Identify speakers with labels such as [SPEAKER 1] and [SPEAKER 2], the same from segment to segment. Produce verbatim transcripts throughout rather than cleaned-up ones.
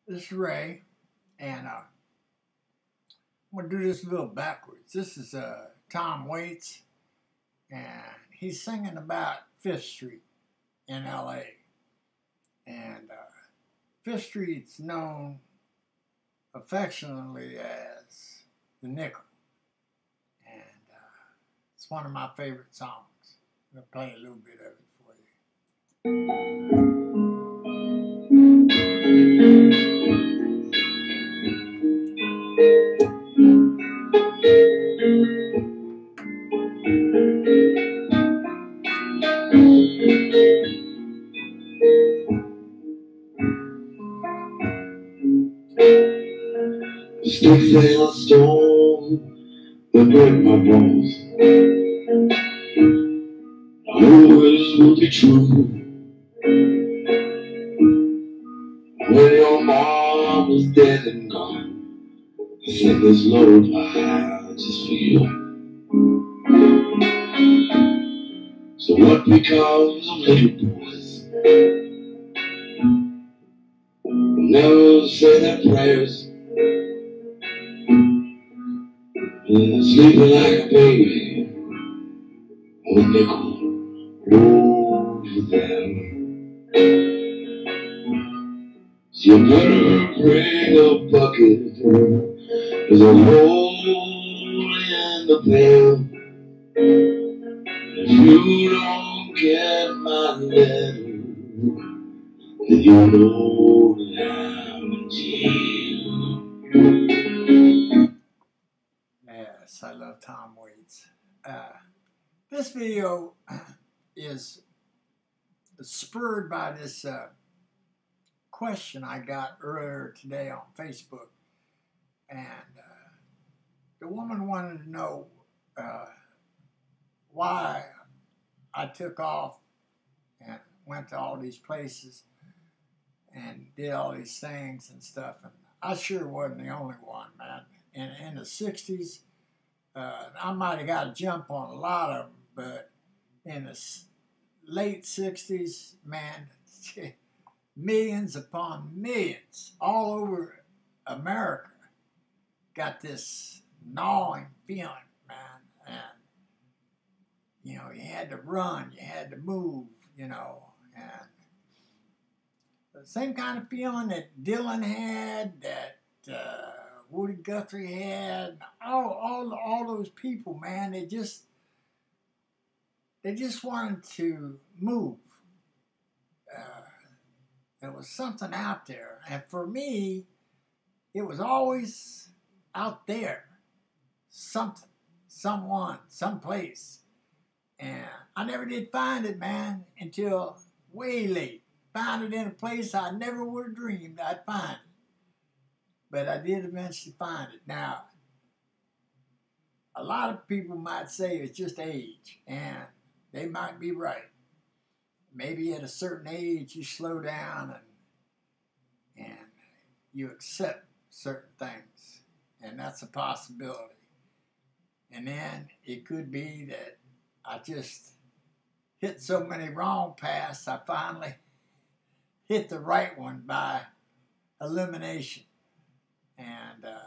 [SPEAKER 1] This is Ray, and uh, I'm going to do this a little backwards. This is uh, Tom Waits, and he's singing about Fifth Street in L A. And uh, Fifth Street's known affectionately as the Nickel, and uh, it's one of my favorite songs. I'm going to play a little bit of it for you. Sticks and stone that break my bones. I know this will be true. When your mom was dead and gone, I sing this lullaby just for you. So what becomes of little boys who never say their prayers, and sleeping like a baby on a nickel over them. So you better bring a bucket, there's a hole in the pail. If you don't get my letter, then you know that I'm in jail. Yes, I love Tom Waits. Uh, this video is spurred by this uh, question I got earlier today on Facebook. And uh, the woman wanted to know uh, why I took off and went to all these places and did all these things and stuff. And I sure wasn't the only one, man. In, in the sixties, uh, I might have got a jump on a lot of them, but in the late sixties, man, millions upon millions all over America got this gnawing feeling, man. And, you know, you had to run, you had to move, you know, and the same kind of feeling that Dylan had, that uh, Woody Guthrie had, all, all, all those people, man, they just, they just wanted to move. Uh, there was something out there, and for me, it was always out there, something, someone, someplace, and I never did find it, man, until way late. Found it in a place I never would have dreamed I'd find it. But I did eventually find it. Now, a lot of people might say it's just age, and they might be right. Maybe at a certain age you slow down and, and you accept certain things, and that's a possibility. And then it could be that I just hit so many wrong paths, I finally hit the right one by elimination. And uh,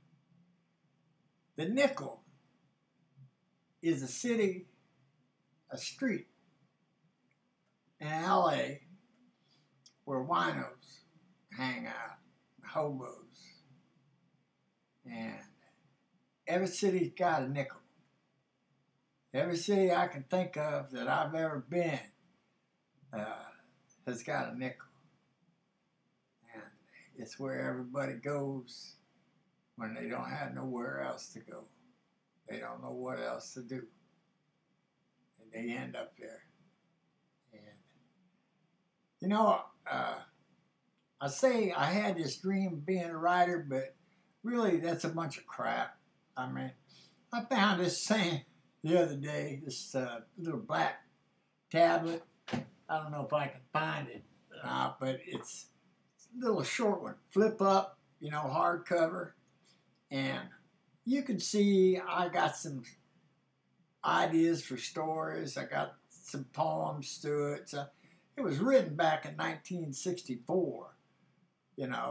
[SPEAKER 1] the Nickel is a city, a street in L A where winos hang out, hobos. And every city's got a nickel. Every city I can think of that I've ever been uh, has got a nickel. And it's where everybody goes when they don't have nowhere else to go. They don't know what else to do. And they end up there. And, you know, uh, I say I had this dream of being a writer, but really that's a bunch of crap. I mean, I found this thing the other day, this uh, little black tablet. I don't know if I can find it, uh, but it's, it's a little short one. Flip up, you know, hardcover. And you can see I got some ideas for stories. I got some poems to it. So it was written back in nineteen sixty-four, you know,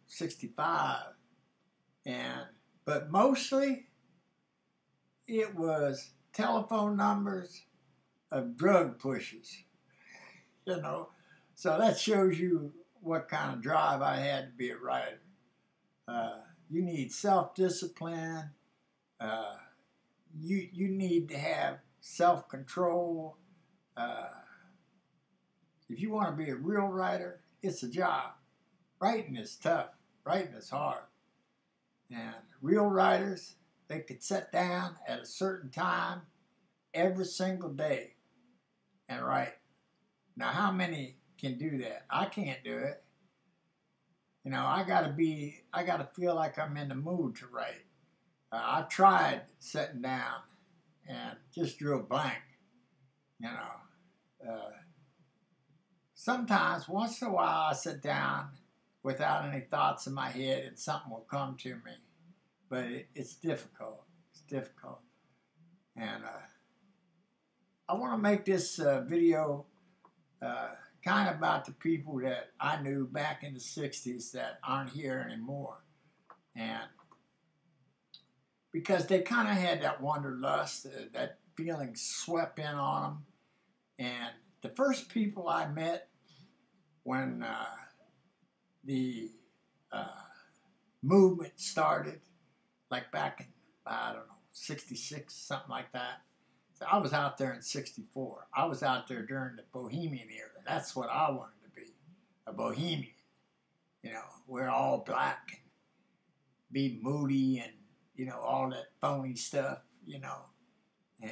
[SPEAKER 1] sixty-five, and but mostly it was telephone numbers of drug pushers, you know. So that shows you what kind of drive I had to be a writer. Uh, you need self-discipline. Uh, you you need to have self-control. Uh, if you want to be a real writer, it's a job. Writing is tough. Writing is hard. And real writers, they could sit down at a certain time every single day and write. Now, how many can do that? I can't do it. You know, I gotta be, I gotta feel like I'm in the mood to write. Uh, I tried sitting down and just drew a blank, you know. Uh, sometimes, once in a while, I sit down without any thoughts in my head and something will come to me. But it, it's difficult. It's difficult. And uh, I want to make this uh, video uh, kind of about the people that I knew back in the sixties that aren't here anymore. And because they kind of had that wanderlust, uh, that feeling swept in on them. And the first people I met when uh, the uh, movement started, like back in, I don't know, sixty-six, something like that. So I was out there in sixty-four. I was out there during the Bohemian era. That's what I wanted to be, a Bohemian. You know, wear all black and be moody and, you know, all that phony stuff, you know. And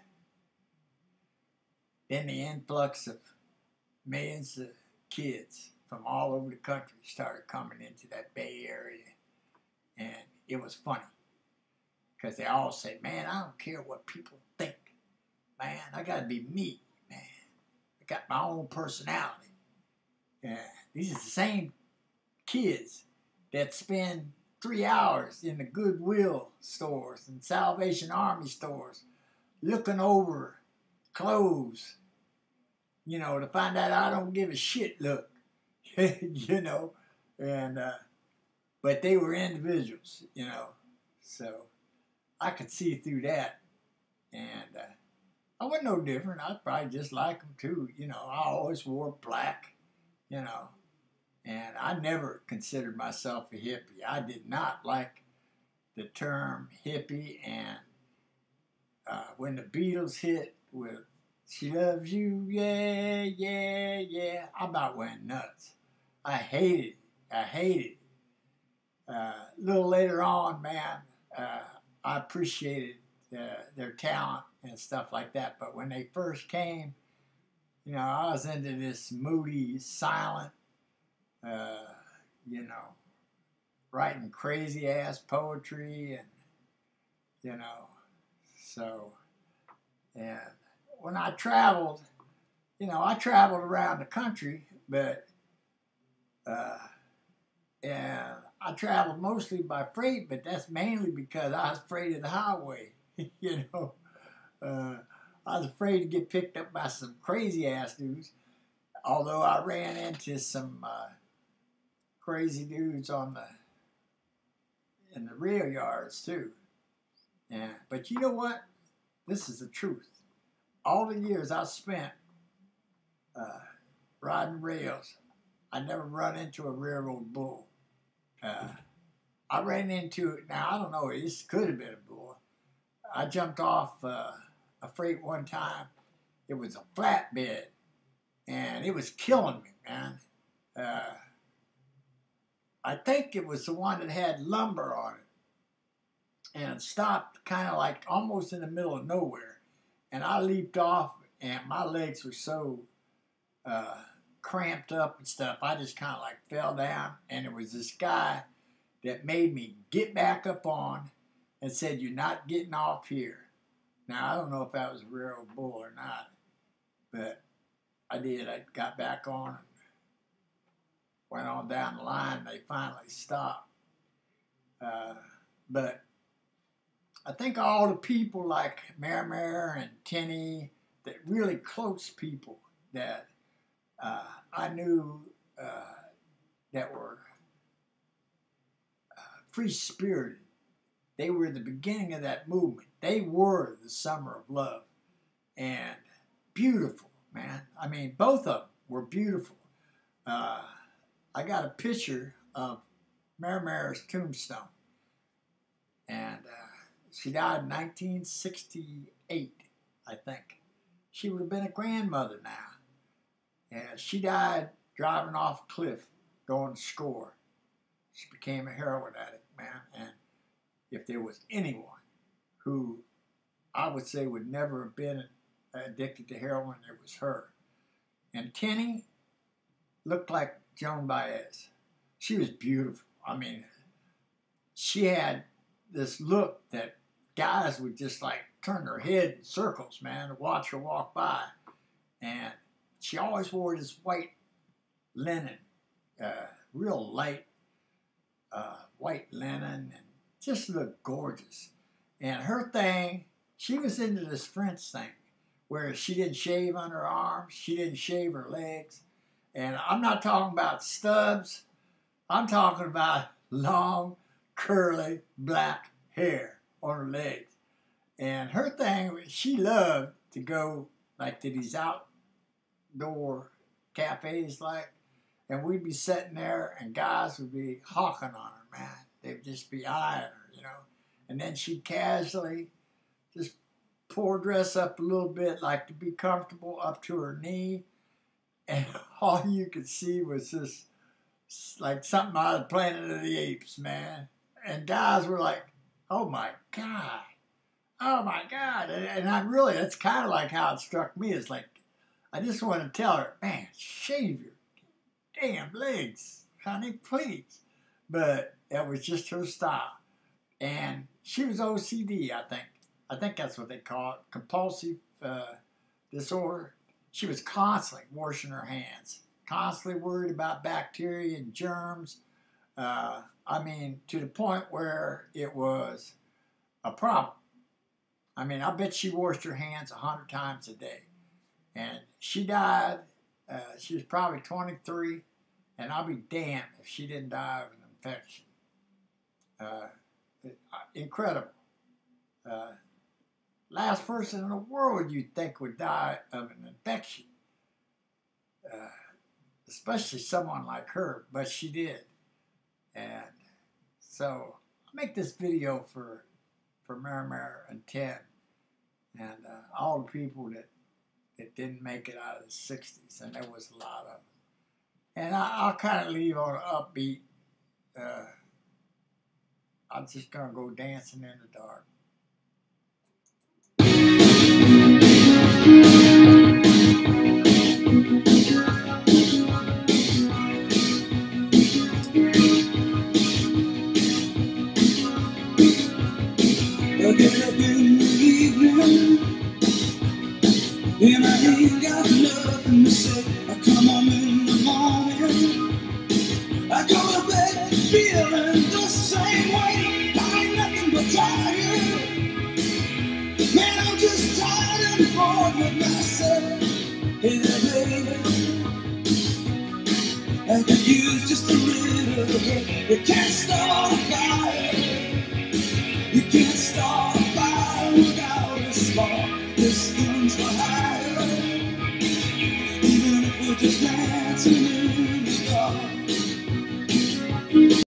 [SPEAKER 1] then the influx of millions of kids from all over the country started coming into that Bay Area. And it was funny. Because they all say, man, I don't care what people think. Man, I got to be me, man. I got my own personality. Yeah, these are the same kids that spend three hours in the Goodwill stores and Salvation Army stores looking over clothes, you know, to find out I don't give a shit look, you know. And, uh, but they were individuals, you know. So I could see through that. And uh, I wasn't no different. I probably just like them too. You know, I always wore black, you know. And I never considered myself a hippie. I did not like the term hippie. And uh, when the Beatles hit with She Loves You, yeah, yeah, yeah, I about went nuts. I hated it. I hated it. Uh, a little later on, man, uh, I appreciated uh, their talent and stuff like that. But when they first came, you know, I was into this moody, silent, uh, you know, writing crazy-ass poetry and, you know, so, and when I traveled, you know, I traveled around the country, but, uh, and I traveled mostly by freight, but that's mainly because I was afraid of the highway, you know. Uh, I was afraid to get picked up by some crazy-ass dudes, although I ran into some uh, crazy dudes on the in the rail yards, too. Yeah, but you know what? This is the truth. All the years I spent uh, riding rails, I never run into a railroad bull. Uh, I ran into it. Now, I don't know, this could have been a bull. I jumped off uh, a freight one time. It was a flatbed, and it was killing me, man. Uh, I think it was the one that had lumber on it, and it stopped kind of like almost in the middle of nowhere. And I leaped off, and my legs were so uh, cramped up and stuff, I just kind of like fell down, and it was this guy that made me get back up on and said, "You're not getting off here." Now, I don't know if that was a railroad bull or not, but I did. I got back on and went on down the line, and they finally stopped. Uh, but I think all the people like Mare-Mare and Tenny, that really close people that uh, I knew uh, that were free-spirited. They were the beginning of that movement. They were the summer of love. And beautiful, man. I mean, both of them were beautiful. Uh, I got a picture of Mare-Mare's tombstone. And uh, she died in nineteen sixty-eight, I think. She would have been a grandmother now. And she died driving off a cliff, going to score. She became a heroin addict, man. And if there was anyone who I would say would never have been addicted to heroin, it was her. And Tenny looked like Joan Baez. She was beautiful. I mean, she had this look that guys would just like turn their head in circles, man, to watch her walk by. And she always wore this white linen, uh, real light uh, white linen, and just looked gorgeous. And her thing, she was into this French thing, where she didn't shave on her arms, she didn't shave her legs. And I'm not talking about stubs, I'm talking about long, curly, black hair on her legs. And her thing, she loved to go like to these outdoor cafes, like, and we'd be sitting there and guys would be hawking on her, man. They'd just be eyeing her, you know. And then she'd casually just pull her dress up a little bit, like to be comfortable, up to her knee. And all you could see was this, like something out of Planet of the Apes, man. And guys were like, oh my God. Oh my God. And, and I really, that's kind of like how it struck me. It's like, I just want to tell her, man, shave your damn legs, honey, please. But that was just her style. And she was O C D, I think. I think that's what they call it, compulsive uh, disorder. She was constantly washing her hands, constantly worried about bacteria and germs. Uh, I mean, to the point where it was a problem. I mean, I bet she washed her hands a hundred times a day. And she died, uh, she was probably twenty-three, and I'll be damned if she didn't die of an infection. Uh, it, uh, incredible. Uh, last person in the world you'd think would die of an infection. Uh, especially someone like her, but she did. And so I make this video for for Mare-Mare and Ted and uh, all the people that, that didn't make it out of the sixties, and there was a lot of them. And I, I'll kind of leave on an upbeat. Uh, I'm just going to go dancing in the dark.
[SPEAKER 2] I get up in the evening and I ain't got nothing to say. I come home in the morning, I go to bed feeling the same way. I ain't nothing but tired, man, I'm just tired and bored with myself. Hey there, baby, I could use just a little bit. You can't start a fire, you can't start a fire without a spark. This gun's for hire, even if we're just dancing in the dark.